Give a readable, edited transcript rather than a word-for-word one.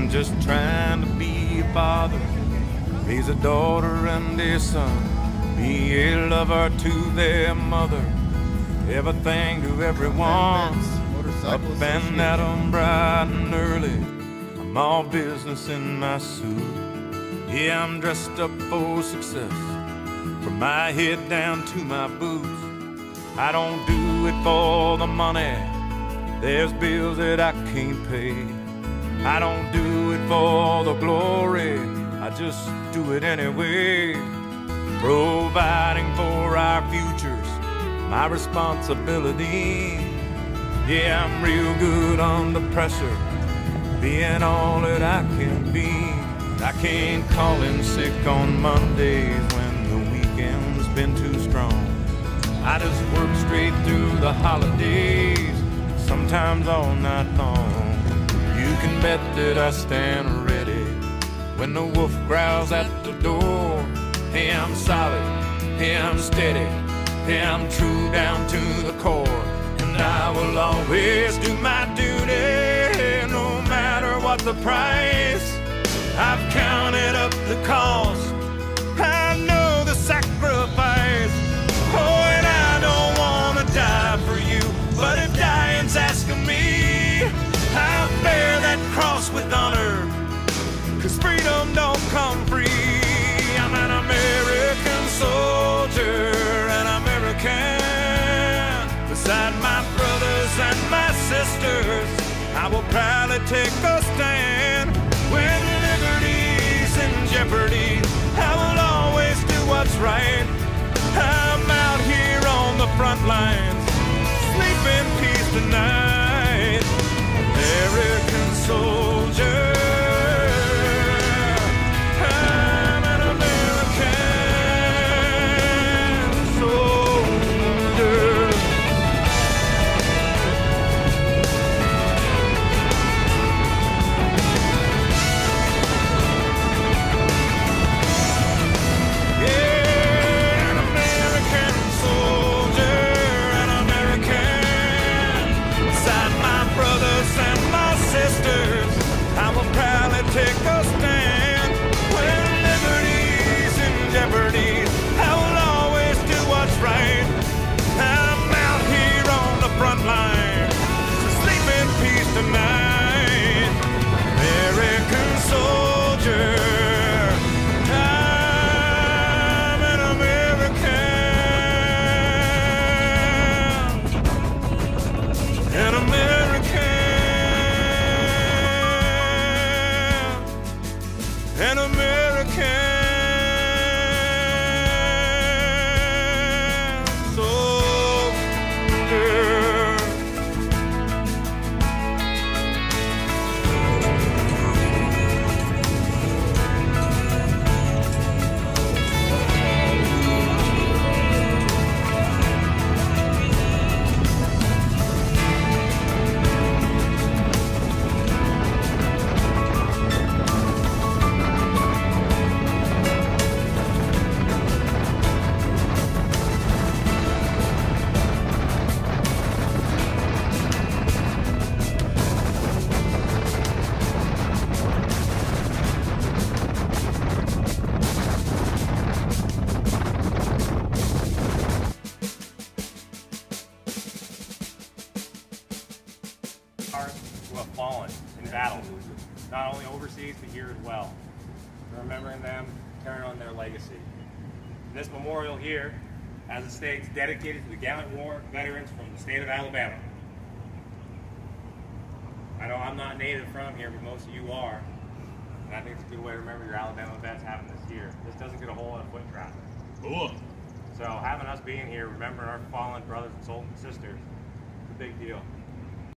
I'm just trying to be a father, raise a daughter and a son, be a lover to their mother, everything to everyone. Up and at 'em bright and early, I'm all business in my suit. Yeah, I'm dressed up for success, from my head down to my boots. I don't do it for the money, there's bills that I can't pay. I don't do it for the glory, I just do it anyway. Providing for our futures, my responsibility. Yeah, I'm real good under pressure, being all that I can be. I can't call in sick on Mondays when the weekend's been too strong. I just work straight through the holidays, sometimes all night long. You can bet that I stand ready when the wolf growls at the door. Hey, I'm solid, hey, I'm steady, hey, I'm true down to the core. And I will always do my duty, no matter what the price. I've counted up the cost, I know the sacrifice. Oh, and I don't want to die for you, but if dying's asking me, I'll bear that cross with honor, 'cause freedom don't come free. I'm an American soldier, an American. Beside my brothers and my sisters, I will proudly take a stand. When liberty's in jeopardy, I will always do what's right. I'm out here on the front lines, sleep in peace tonight. American soldier, I'm an American soldier. Take a stand when liberty's in jeopardy. I will always do what's right. I'm out here on the front line, so sleep in peace tonight. American soldier, I'm an American, an American. An American soldier. Who have fallen in battle, not only overseas but here as well. Remembering them, carrying on their legacy. This memorial here, as it states, dedicated to the gallant war veterans from the state of Alabama. I know I'm not native from here, but most of you are, and I think it's a good way to remember your Alabama vets having this year. This doesn't get a whole lot of foot traffic. Cool. So having us being here, remembering our fallen brothers and sisters, it's a big deal.